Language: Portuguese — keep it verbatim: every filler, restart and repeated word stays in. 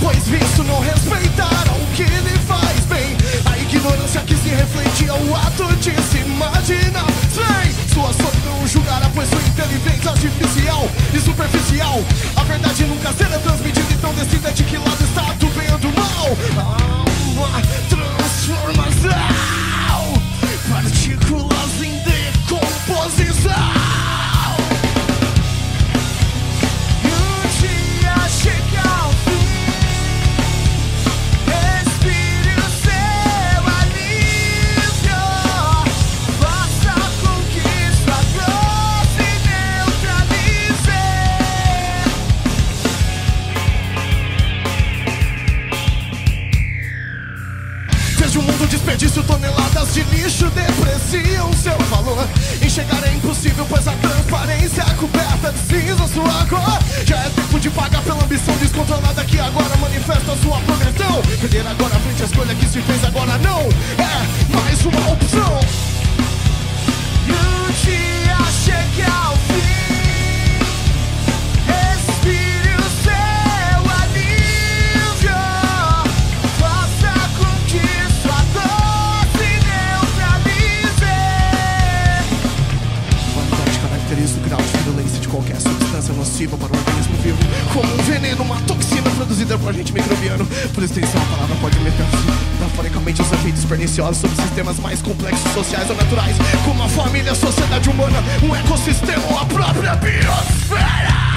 pois visto não respeitaram o que lhe faz bem. A ignorância que se refletia o ato de se imaginar. Sem sua solidão julgará, pois sua inteligência artificial e superficial. A verdade nunca será transmitida, então decida de que lado está do bem ou do mal. Uma transformação, partículas em decomposição. Vejo o mundo desperdício, toneladas de lixo depreciam seu valor. Enxergar é impossível, pois a transparência é coberta de cinza sua cor. Já é tempo de pagar pela ambição descontrolada que agora manifesta sua progressão. Perder agora a frente, a escolha que se fez agora não é mais uma opção. E o dia chega ao fim. O grau de virulência de qualquer substância nociva para o organismo vivo, como um veneno, uma toxina produzida por agente microbiano. Por extensão, a palavra pode metaforicamente os efeitos perniciosos sobre sistemas mais complexos, sociais ou naturais, como a família, a sociedade humana, um ecossistema ou a própria biosfera.